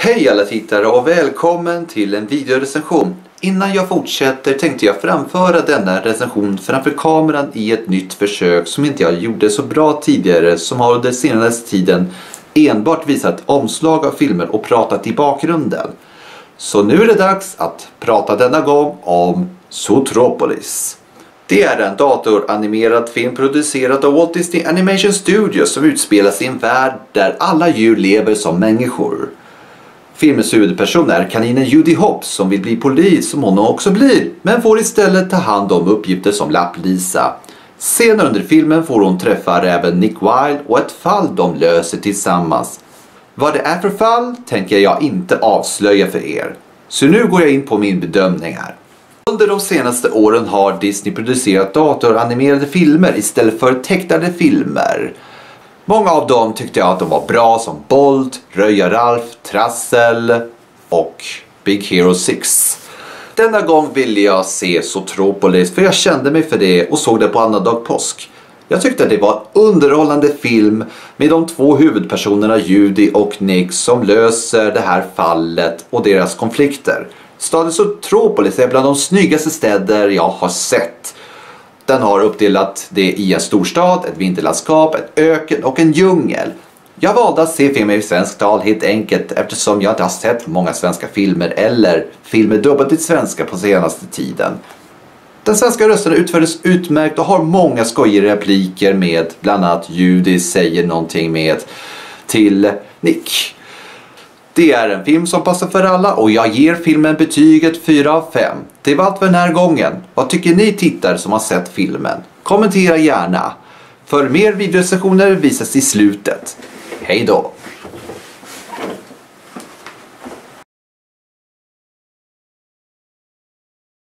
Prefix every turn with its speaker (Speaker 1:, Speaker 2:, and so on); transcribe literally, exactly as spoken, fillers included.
Speaker 1: Hej alla tittare och välkommen till en videorecension. Innan jag fortsätter tänkte jag framföra denna recension framför kameran i ett nytt försök som inte jag gjorde så bra tidigare, som har under senaste tiden enbart visat omslag av filmer och pratat i bakgrunden. Så nu är det dags att prata denna gång om Zootropolis. Det är en datoranimerad film producerad av Walt Disney Animation Studios som utspelas i en värld där alla djur lever som människor. Filmens huvudperson är kaninen Judy Hopps som vill bli polis, som hon också blir, men får istället ta hand om uppgifter som Lapp-Lisa. Senare under filmen får hon träffa även Nick Wilde och ett fall de löser tillsammans. Vad det är för fall tänker jag inte avslöja för er. Så nu går jag in på min bedömning här. Under de senaste åren har Disney producerat datoranimerade filmer istället för tecknade filmer. Många av dem tyckte jag att de var bra, som Bolt, Röja-Ralf, Trassel och Big Hero sex. Denna gång ville jag se Zootropolis för jag kände mig för det och såg det på annandag påsk. Jag tyckte att det var en underhållande film med de två huvudpersonerna Judy och Nick som löser det här fallet och deras konflikter. Staden Zootropolis är bland de snyggaste städer jag har sett. Den har uppdelat det i en storstad, ett vinterlandskap, ett öken och en djungel. Jag valde att se filmer i svensk tal helt enkelt eftersom jag inte har sett många svenska filmer eller filmer dubblat till svenska på senaste tiden. Den svenska rösten utfördes utmärkt och har många skojiga repliker med bland annat Judy säger någonting med till Nick. Det är en film som passar för alla och jag ger filmen betyget fyra av fem. Det var allt för den här gången. Vad tycker ni tittare som har sett filmen? Kommentera gärna. För mer videorecensioner visas i slutet. Hej då!